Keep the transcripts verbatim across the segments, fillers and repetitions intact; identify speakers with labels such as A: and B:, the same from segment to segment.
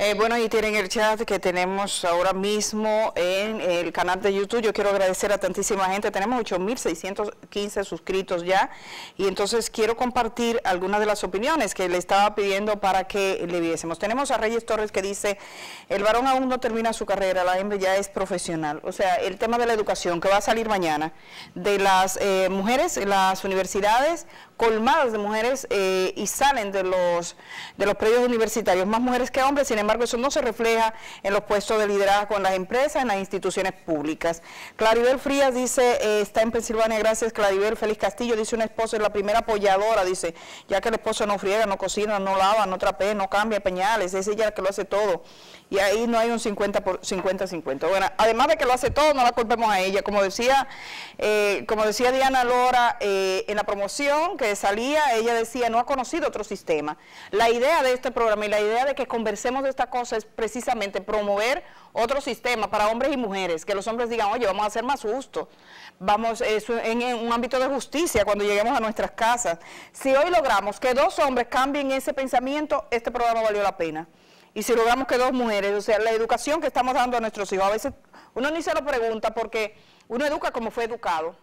A: Eh, bueno, ahí tienen el chat que tenemos ahora mismo en el canal de YouTube. Yo quiero agradecer a tantísima gente. Tenemos ocho mil seiscientos quince suscritos ya. Y entonces quiero compartir algunas de las opiniones que le estaba pidiendo para que le viésemos. Tenemos a Reyes Torres que dice, el varón aún no termina su carrera, la hembra ya es profesional. O sea, el tema de la educación que va a salir mañana, de las eh, mujeres, las universidades colmadas de mujeres eh, y salen de los, de los predios universitarios, más mujeres que hombres. Sin embargo, eso no se refleja en los puestos de liderazgo en las empresas, en las instituciones públicas. Claribel Frías dice, eh, está en Pensilvania, gracias Claribel. Félix Castillo dice, una esposa es la primera apoyadora, dice, ya que el esposo no friega, no cocina, no lava, no trapea, no cambia pañales, es ella la que lo hace todo. Y ahí no hay un cincuenta por cincuenta. Bueno, además de que lo hace todo, no la culpemos a ella. Como decía, eh, como decía Diana Lora eh, en la promoción que salía, ella decía, no ha conocido otro sistema. La idea de este programa y la idea de que conversemos de esta cosa es precisamente promover otro sistema para hombres y mujeres, que los hombres digan, oye, vamos a ser más justos, vamos eso, en, en un ámbito de justicia cuando lleguemos a nuestras casas. Si hoy logramos que dos hombres cambien ese pensamiento, este programa valió la pena. Y si logramos que dos mujeres, o sea, la educación que estamos dando a nuestros hijos, a veces uno ni se lo pregunta porque uno educa como fue educado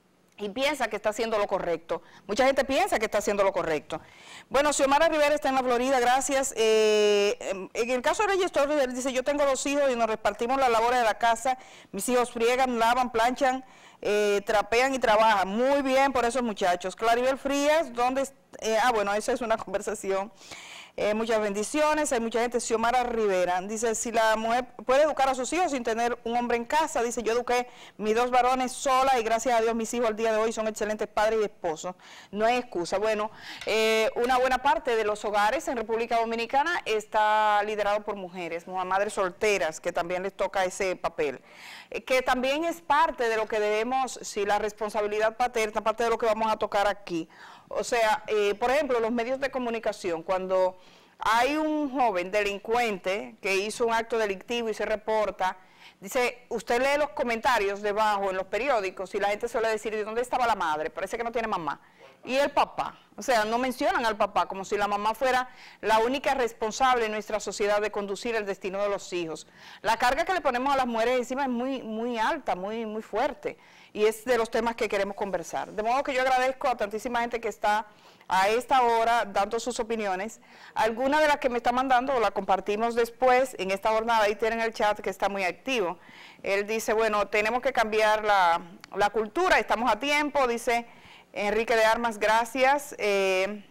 A: y piensa que está haciendo lo correcto. Mucha gente piensa que está haciendo lo correcto. Bueno, Xiomara Rivera está en la Florida, gracias. Eh, en el caso de Reyes Torres, él dice, yo tengo dos hijos y nos repartimos las labores de la casa, mis hijos friegan, lavan, planchan, eh, trapean y trabajan. Muy bien por esos muchachos. Claribel Frías, ¿dónde? Eh, ah, bueno, esa es una conversación. Eh, muchas bendiciones, hay mucha gente. Xiomara Rivera dice, si la mujer puede educar a sus hijos sin tener un hombre en casa, dice, yo eduqué mis dos varones sola y gracias a Dios mis hijos al día de hoy son excelentes padres y esposos, no hay excusa. Bueno, eh, una buena parte de los hogares en República Dominicana está liderado por mujeres, madres solteras, que también les toca ese papel, eh, que también es parte de lo que debemos, si la responsabilidad paterna, parte de lo que vamos a tocar aquí. O sea, eh, por ejemplo, los medios de comunicación, cuando hay un joven delincuente que hizo un acto delictivo y se reporta, dice, usted lee los comentarios debajo en los periódicos y la gente suele decir, ¿de dónde estaba la madre? Parece que no tiene mamá. Y el papá, o sea, no mencionan al papá como si la mamá fuera la única responsable en nuestra sociedad de conducir el destino de los hijos. La carga que le ponemos a las mujeres encima es muy, muy alta, muy, muy fuerte, y es de los temas que queremos conversar. De modo que yo agradezco a tantísima gente que está a esta hora dando sus opiniones. Alguna de las que me está mandando la compartimos después en esta jornada, ahí tienen el chat que está muy activo. Él dice, bueno, tenemos que cambiar la, la cultura, estamos a tiempo, dice Enrique de Armas, gracias. Eh,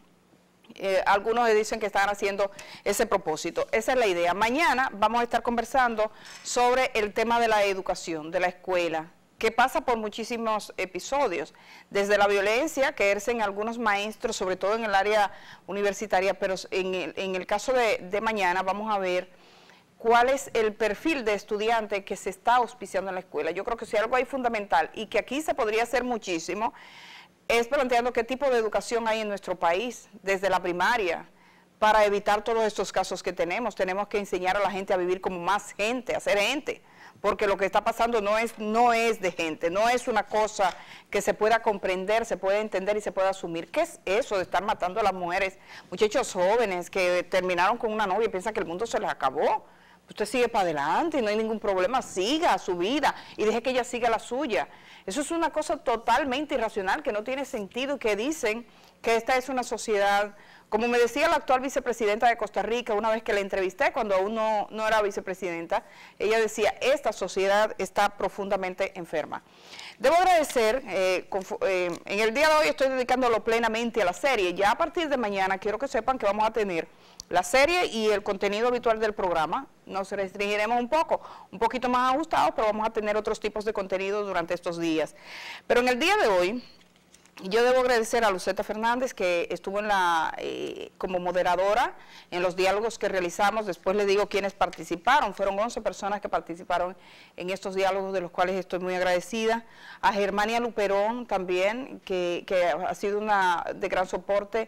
A: eh, algunos le dicen que están haciendo ese propósito. Esa es la idea. Mañana vamos a estar conversando sobre el tema de la educación, de la escuela, que pasa por muchísimos episodios, desde la violencia que ejercen algunos maestros, sobre todo en el área universitaria, pero en el, en el caso de, de mañana vamos a ver cuál es el perfil de estudiante que se está auspiciando en la escuela. Yo creo que si algo hay fundamental y que aquí se podría hacer muchísimo, es planteando qué tipo de educación hay en nuestro país, desde la primaria, para evitar todos estos casos que tenemos. Tenemos que enseñar a la gente a vivir como más gente, a ser gente, porque lo que está pasando no es, no es de gente, no es una cosa que se pueda comprender, se pueda entender y se pueda asumir. ¿Qué es eso de estar matando a las mujeres? Muchachos jóvenes que terminaron con una novia y piensan que el mundo se les acabó. Usted sigue para adelante y no hay ningún problema, siga su vida y deje que ella siga la suya. Eso es una cosa totalmente irracional que no tiene sentido, que dicen que esta es una sociedad, como me decía la actual vicepresidenta de Costa Rica una vez que la entrevisté cuando aún no, no era vicepresidenta, ella decía, esta sociedad está profundamente enferma. Debo agradecer, eh, eh, en el día de hoy estoy dedicándolo plenamente a la serie, ya a partir de mañana quiero que sepan que vamos a tener la serie y el contenido habitual del programa. Nos restringiremos un poco, un poquito más ajustados, pero vamos a tener otros tipos de contenido durante estos días. Pero en el día de hoy, yo debo agradecer a Luceta Fernández, que estuvo en la, eh, como moderadora en los diálogos que realizamos. Después le digo quiénes participaron. Fueron once personas que participaron en estos diálogos, de los cuales estoy muy agradecida. A Germania Luperón también, que, que ha sido una de gran soporte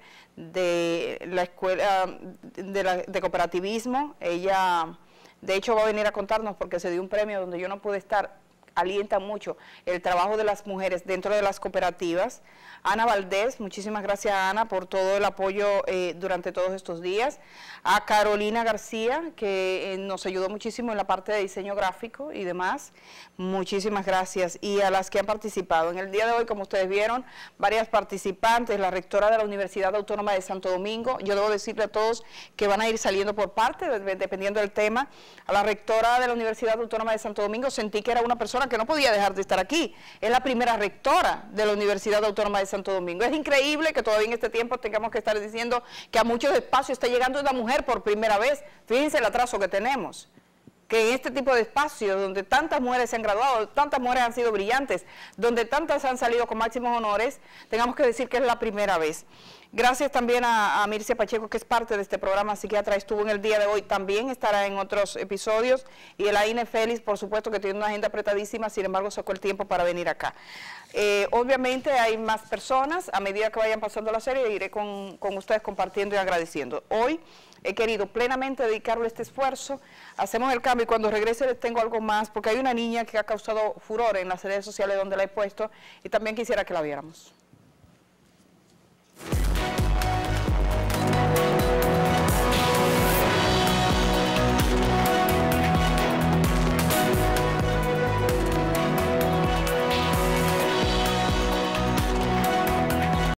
A: de la escuela de, la, de cooperativismo. Ella, de hecho, va a venir a contarnos porque se dio un premio donde yo no pude estar, alientan mucho el trabajo de las mujeres dentro de las cooperativas. Ana Valdés, muchísimas gracias Ana por todo el apoyo eh, durante todos estos días. A Carolina García, que eh, nos ayudó muchísimo en la parte de diseño gráfico y demás. Muchísimas gracias. Y a las que han participado. En el día de hoy, como ustedes vieron, varias participantes, la rectora de la Universidad Autónoma de Santo Domingo. Yo debo decirle a todos que van a ir saliendo por parte, dependiendo del tema. A la rectora de la Universidad Autónoma de Santo Domingo, sentí que era una persona que no podía dejar de estar aquí. Es la primera rectora de la Universidad Autónoma de Santo Domingo. Es increíble que todavía en este tiempo tengamos que estar diciendo que a muchos espacios está llegando una mujer por primera vez. Fíjense el atraso que tenemos. Que en este tipo de espacios, donde tantas mujeres se han graduado, tantas mujeres han sido brillantes, donde tantas han salido con máximos honores, tengamos que decir que es la primera vez. Gracias también a, a Mircea Pacheco, que es parte de este programa Psiquiatra, estuvo en el día de hoy, también estará en otros episodios, y Elaine Félix, por supuesto, que tiene una agenda apretadísima, sin embargo sacó el tiempo para venir acá. Eh, obviamente hay más personas, a medida que vayan pasando la serie, iré con, con ustedes compartiendo y agradeciendo. Hoy he querido plenamente dedicarle este esfuerzo, hacemos el cambio y cuando regrese les tengo algo más, porque hay una niña que ha causado furor en las redes sociales donde la he puesto y también quisiera que la viéramos.